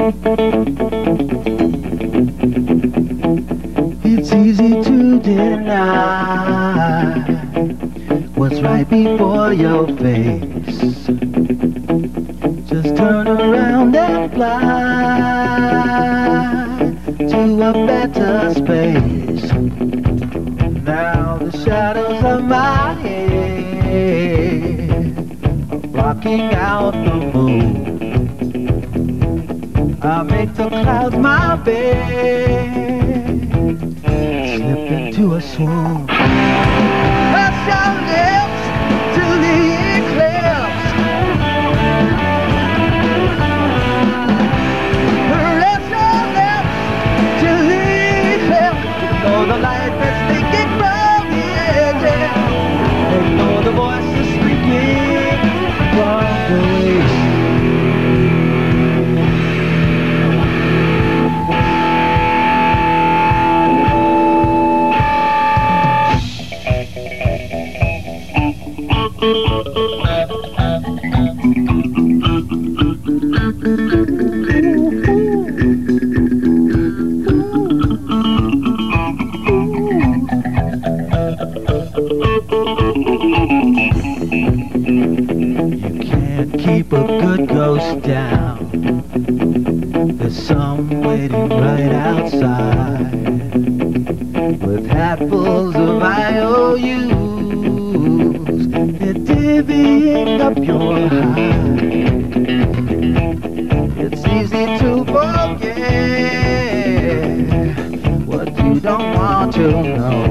It's easy to deny what's right before your face. Just turn around and fly to a better space. Now the shadows of my head are blocking out the moon. I make the clouds my bed, slip into a swoon. Press your lips to the eclipse. Press your lips to the eclipse. Ignore the light that's leaking from the edges. Ignore the voices speaking from the waves. You can't keep a good ghost down. There's some waiting right outside with hatfuls of IOUs. They're divvying up your hide. It's easy to forget what you don't want to know.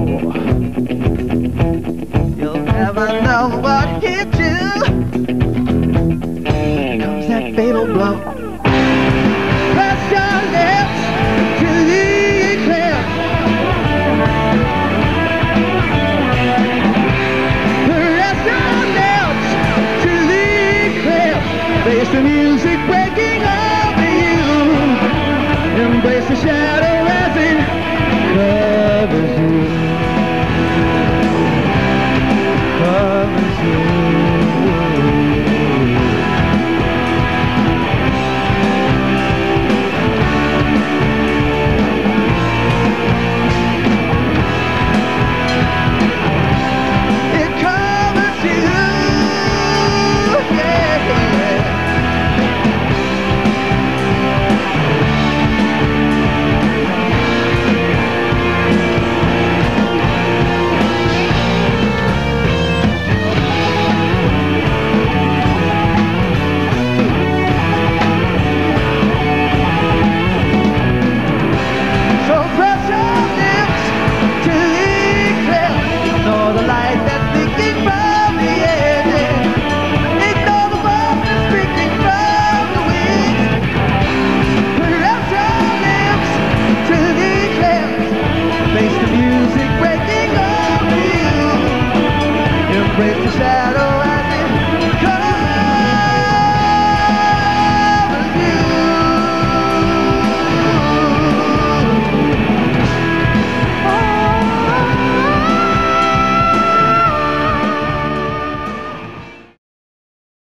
You'll never know what hit you. Comes that fatal blow. Press your lips to the eclipse. Press your lips to the eclipse. Face to me.